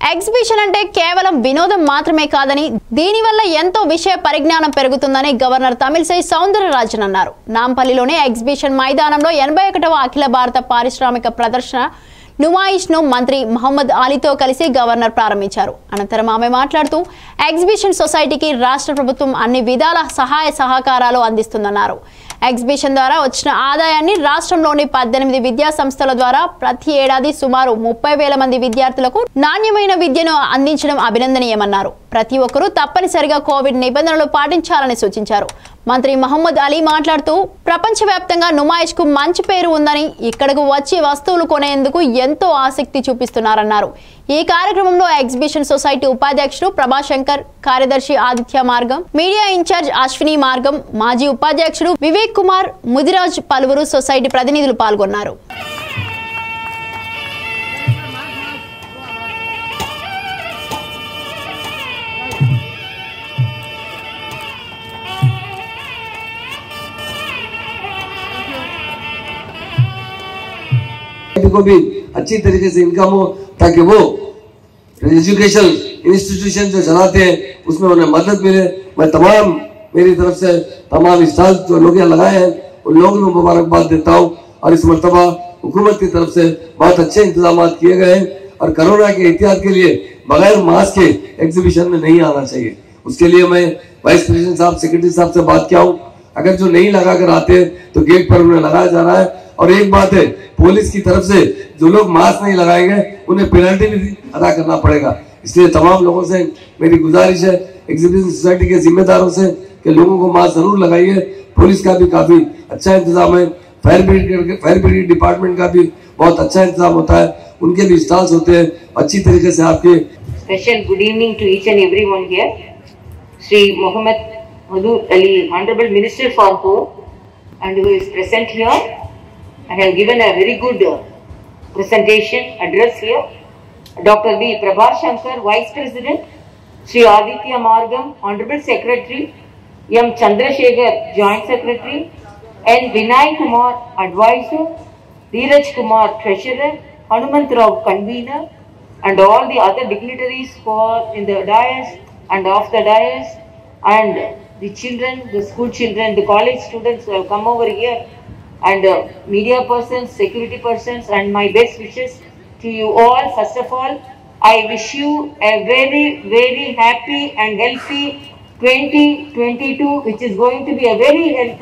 Exhibition అంటే కేవలం వినోదం మాత్రమే కాదని దీనివల్ల ఎంతో విషయ పరిజ్ఞానం పెరుగుతుందని గవర్నర్ తమిళసై సౌందరరాజన్ అన్నారు. నాంపల్లిలోని ఎగ్జిబిషన్ మైదానంలో 81వ అఖిల భారత పారిశ్రామిక ప్రదర్శన నుమాయిష్ను మంత్రి మహమ్మద్ అలీతో కలిసి గవర్నర్ ప్రారంభించారు. అనంతరం ఆమె మాట్లాడుతూ ఎగ్జిబిషన్ సొసైటీకి రాష్ట్ర ప్రభుత్వం అన్ని విధాల సహాయ సహకారాలు అందిస్తుందన్నారు. ఎగ్జిబిషన్ ద్వారా వచ్చిన ఆదాయాన్ని రాష్ట్రంలోని 18 విద్యా సంస్థల ద్వారా ప్రతి ఏడాది సుమారు 30,000 మంది విద్యార్థులకు నాణ్యమైన విద్యను అందించడం అభినందనీయమన్నారు. ప్రతి ఒక్కరూ తప్పనిసరిగా కోవిడ్ నిబంధనలు పాటించాలని సూచించారు. మంత్రి మహమ్మద్ అలీ మాట్లాడుతూ ప్రపంచవ్యాప్తంగా నుమాయిష్కు మంచి పేరు ఉందని ఇక్కడకు వచ్చి వస్తువులు కొనేందుకు ఎంతో ఆసక్తి చూపిస్తున్నారన్నారు. ఈ కార్యక్రమంలో ఎగ్జిబిషన్ సొసైటీ ఉపాధ్యక్షుడు ప్రభాశంకర్, కార్యదర్శి ఆదిత్య మార్గం, మీడియా ఇన్ఛార్జ్ అశ్విని మార్గం, మాజీ ఉపాధ్యక్షుడు వివేక్ కుమార్, ముదిరాజ్ పలువురు సొసైటీ ప్రతినిధులు పాల్గొన్నారు. को भी अच्छी तरीके से इनकम हो ताकि वो एजुकेशन इंस्टीट्यूशन जो चलाते हैं उसमें उन्हें मदद मिले। मैं तमाम मेरी तरफ से तमाम स्टॉल जो लोग यहाँ लगाए हैं उन लोगों को मुबारकबाद देता हूँ और इस मरतबा हुकूमत की तरफ से बहुत अच्छे इंतजाम किए गए हैं और कोरोना के एहतियात के लिए बगैर मास्क के एग्जीबिशन में नहीं आना चाहिए। उसके लिए मैं वाइस प्रेसिडेंट साहब, सेक्रेटरी साहब से बात किया हूँ। अगर जो नहीं लगा कर आते तो गेट पर उन्हें लगाया जा रहा है। और एक बात है, पुलिस की तरफ से जो लोग मास्क नहीं लगाएंगे उन्हें पेनल्टी भी अदा करना पड़ेगा। इसलिए तमाम लोगों से मेरी गुजारिश है, एग्जीबिशन सोसाइटी के जिम्मेदारों से, कि लोगों को मास्क जरूर लगाइए। पुलिस का भी काफी अच्छा इंतजाम है, फायर ब्रिगेड डिपार्टमेंट का भी बहुत अच्छा इंतजाम होता है, उनके भी स्टॉल्स होते हैं। अच्छी तरीके से आपके special good evening to each and everyone here. Shri Mohammad Ali, Honorable Minister for Home, and who is present here, and have given a very good presentation address here. Dr. B. Prabhashankar, Vice President, Sri Aditya Margam, Honorable Secretary, M. Chandrasekhar, Joint Secretary, and Vinay Kumar, Advisor, Dheeraj Kumar, Treasurer, Hanumant Rao, Convener, and all the other dignitaries who are in the dais and off the dais, and the children, the school children, the college students who have come over here, and media persons, security persons, and my best wishes to you all. First of all, I wish you a very, very happy and healthy 2022, which is going to be a very healthy